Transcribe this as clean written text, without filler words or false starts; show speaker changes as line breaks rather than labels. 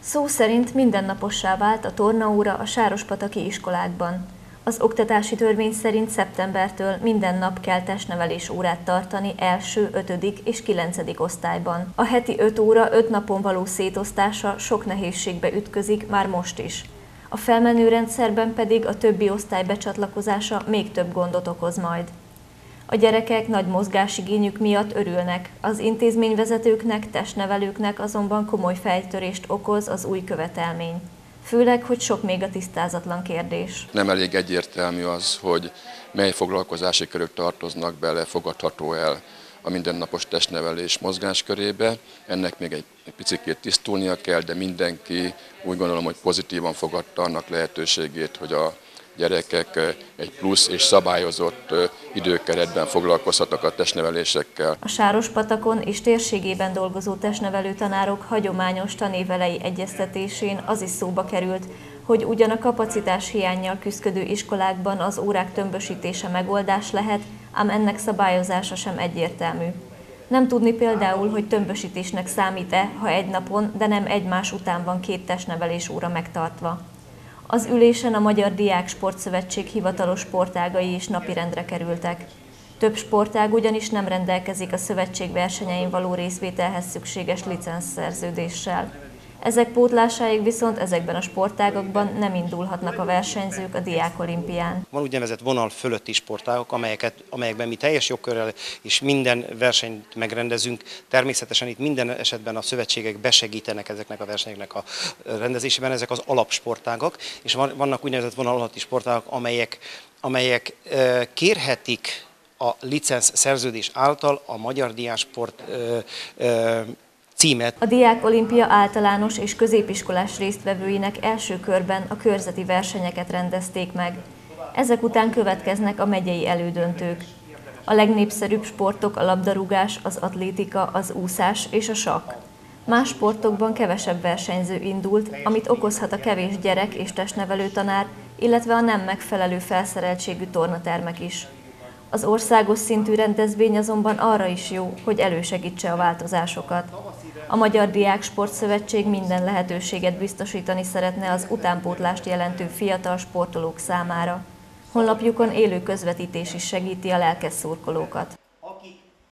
Szó szerint mindennapossá vált a tornaóra a sárospataki iskolákban. Az oktatási törvény szerint szeptembertől minden nap kell testnevelés órát tartani első, 5. és 9. osztályban. A heti 5 óra 5 napon való szétosztása sok nehézségbe ütközik már most is. A felmenő rendszerben pedig a többi osztály becsatlakozása még több gondot okoz majd. A gyerekek nagy mozgásigényük miatt örülnek, az intézményvezetőknek, testnevelőknek azonban komoly fejtörést okoz az új követelmény. Főleg, hogy sok még a tisztázatlan kérdés.
Nem elég egyértelmű az, hogy mely foglalkozási körök tartoznak bele, fogadható el a mindennapos testnevelés mozgáskörébe. Ennek még egy picit tisztulnia kell, de mindenki úgy gondolom, hogy pozitívan fogadta annak lehetőségét, hogy a gyerekek egy plusz és szabályozott időkeretben foglalkozhatnak a testnevelésekkel.
A Sárospatakon és térségében dolgozó testnevelő tanárok hagyományos tanévelei egyeztetésén az is szóba került, hogy ugyan a kapacitás hiánnyal küszködő iskolákban az órák tömbösítése megoldás lehet, ám ennek szabályozása sem egyértelmű. Nem tudni például, hogy tömbösítésnek számít-e, ha egy napon, de nem egymás után van 2 testnevelés óra megtartva. Az ülésen a Magyar Diáksportszövetség hivatalos sportágai is napirendre kerültek. Több sportág ugyanis nem rendelkezik a szövetség versenyein való részvételhez szükséges licenszszerződéssel. Ezek pótlásáig viszont ezekben a sportágakban nem indulhatnak a versenyzők a diákolimpián.
Van úgynevezett vonal fölötti sportágok, amelyekben mi teljes jogkörrel és minden versenyt megrendezünk. Természetesen itt minden esetben a szövetségek besegítenek ezeknek a versenyeknek a rendezésében, ezek az alapsportágak, és vannak úgynevezett vonal alatti sportágak, amelyek kérhetik a licenc szerződés által a Magyar Diáksport címet.
A Diákolimpia általános és középiskolás résztvevőinek első körben a körzeti versenyeket rendezték meg. Ezek után következnek a megyei elődöntők. A legnépszerűbb sportok a labdarúgás, az atlétika, az úszás és a sakk. Más sportokban kevesebb versenyző indult, amit okozhat a kevés gyerek és testnevelő tanár, illetve a nem megfelelő felszereltségű tornatermek is. Az országos szintű rendezvény azonban arra is jó, hogy elősegítse a változásokat. A Magyar Diáksportszövetség minden lehetőséget biztosítani szeretne az utánpótlást jelentő fiatal sportolók számára. Honlapjukon élő közvetítés is segíti a lelkes szurkolókat.